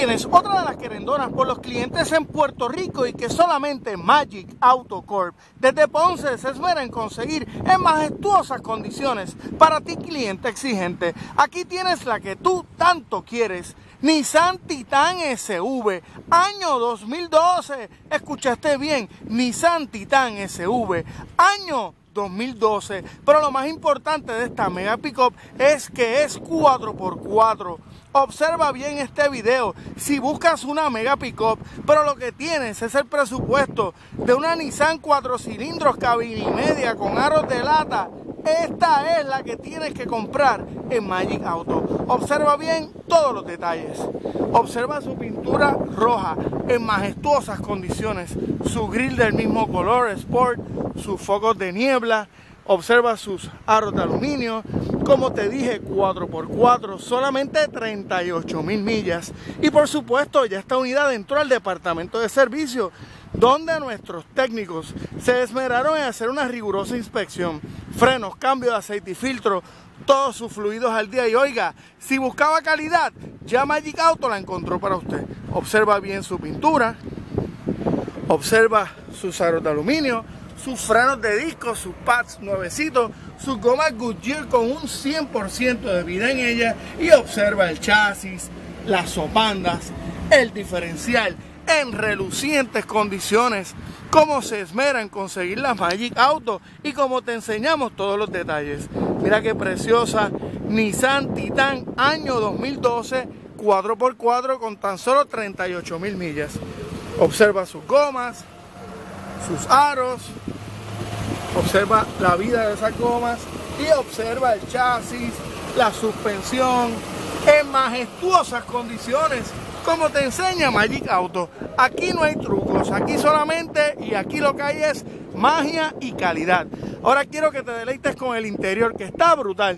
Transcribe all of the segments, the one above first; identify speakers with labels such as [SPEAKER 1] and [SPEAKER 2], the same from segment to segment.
[SPEAKER 1] tienes otra de las querendonas por los clientes en Puerto Rico y que solamente Magic Auto Corp desde Ponce se esmera en conseguir en majestuosas condiciones para ti, cliente exigente. Aquí tienes la que tú tanto quieres, Nissan Titan SV, año 2012. Escuchaste bien, Nissan Titan SV, año 2012. Pero lo más importante de esta mega pickup es que es 4x4. Observa bien este video. Si buscas una mega pickup, pero lo que tienes es el presupuesto de una Nissan 4 cilindros cabina y media con aros de lata, esta es la que tienes que comprar en Magic Auto. Observa bien todos los detalles. Observa su pintura roja en majestuosas condiciones, su grill del mismo color Sport, sus focos de niebla. Observa sus aros de aluminio. Como te dije, 4x4, solamente 38,000 millas. Y por supuesto, ya está unida dentro del departamento de servicio, donde nuestros técnicos se esmeraron en hacer una rigurosa inspección. Frenos, cambio de aceite y filtro, todos sus fluidos al día. Y oiga, si buscaba calidad, ya Magic Auto la encontró para usted. Observa bien su pintura, observa sus aros de aluminio, sus frenos de disco, sus pads nuevecitos, sus gomas Goodyear con un 100% de vida en ella, y observa el chasis, las sopandas, el diferencial en relucientes condiciones. Cómo se esmera en conseguir la Magic Auto y como te enseñamos todos los detalles. Mira qué preciosa Nissan Titan año 2012, 4x4 con tan solo 38,000 millas. Observa sus gomas, sus aros, observa la vida de esas gomas y observa el chasis, la suspensión en majestuosas condiciones, como te enseña Magic Auto. Aquí no hay trucos, aquí solamente, y aquí lo que hay es magia y calidad. Ahora quiero que te deleites con el interior, que está brutal.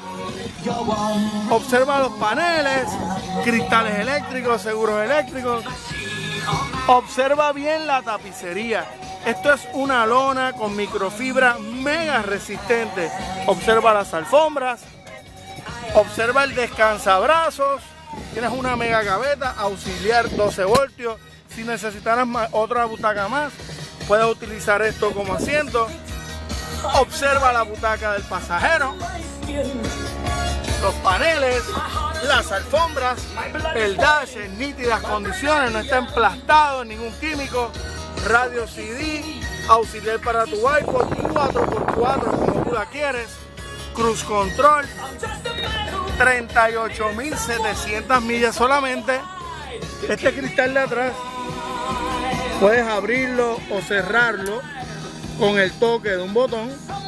[SPEAKER 1] Observa los paneles, cristales eléctricos, seguros eléctricos. Observa bien la tapicería. Esto es una lona con microfibra mega resistente. Observa las alfombras. Observa el descansabrazos. Tienes una mega gaveta auxiliar 12 voltios. Si necesitaras otra butaca más, puedes utilizar esto como asiento. Observa la butaca del pasajero, los paneles, las alfombras, el dash en nítidas condiciones, no está emplastado en ningún químico. Radio CD, auxiliar para tu iPod, 4x4 como tú la quieres, cruise control, 38,700 millas solamente. Este cristal de atrás puedes abrirlo o cerrarlo con el toque de un botón.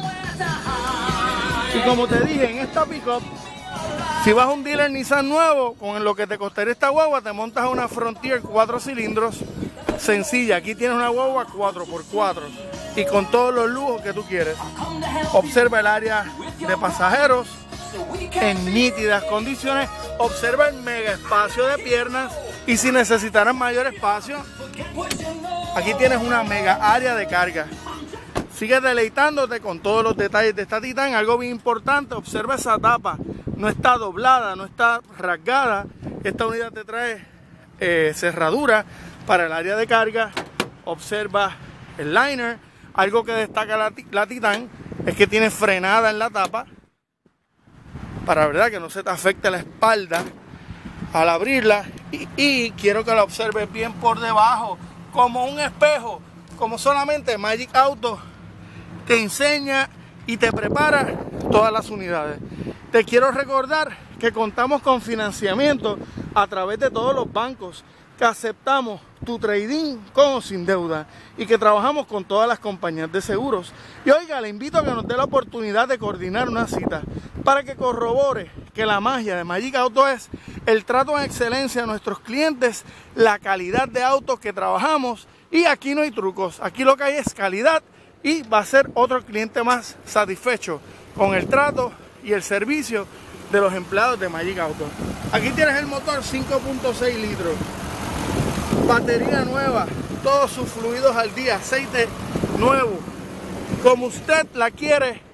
[SPEAKER 1] Y como te dije, en esta pickup, si vas a un dealer Nissan nuevo, con lo que te costaría esta guagua, te montas una Frontier 4 cilindros sencilla. Aquí tienes una guagua 4x4 y con todos los lujos que tú quieres. Observa el área de pasajeros en nítidas condiciones. Observa el mega espacio de piernas, y si necesitaras mayor espacio, aquí tienes una mega área de carga. Sigue deleitándote con todos los detalles de esta Titan. Algo bien importante, observa esa tapa, no está doblada, no está rasgada. Esta unidad te trae cerradura para el área de carga. Observa el liner. Algo que destaca la Titan es que tiene frenada en la tapa, para verdad que no se te afecte la espalda al abrirla. Y quiero que la observes bien por debajo, como un espejo, como solamente Magic Auto te enseña y te prepara todas las unidades. Te quiero recordar que contamos con financiamiento a través de todos los bancos, que aceptamos tu trading con o sin deuda, y que trabajamos con todas las compañías de seguros. Y oiga, le invito a que nos dé la oportunidad de coordinar una cita para que corrobore que la magia de Magic Auto es el trato en excelencia a nuestros clientes, la calidad de autos que trabajamos, y aquí no hay trucos, aquí lo que hay es calidad, y va a ser otro cliente más satisfecho con el trato y el servicio de los empleados de Magic Auto. Aquí tienes el motor 5.6 litros, batería nueva, todos sus fluidos al día, aceite nuevo, como usted la quiere,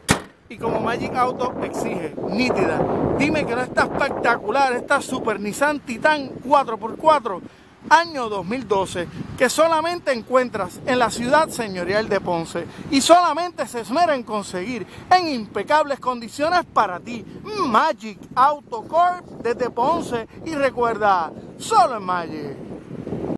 [SPEAKER 1] y como Magic Auto exige, nítida. Dime que no está espectacular esta Super Nissan Titan 4x4, año 2012, que solamente encuentras en la ciudad señorial de Ponce y solamente se esmera en conseguir en impecables condiciones para ti. Magic Auto Corp desde Ponce, y recuerda, solo en Magic.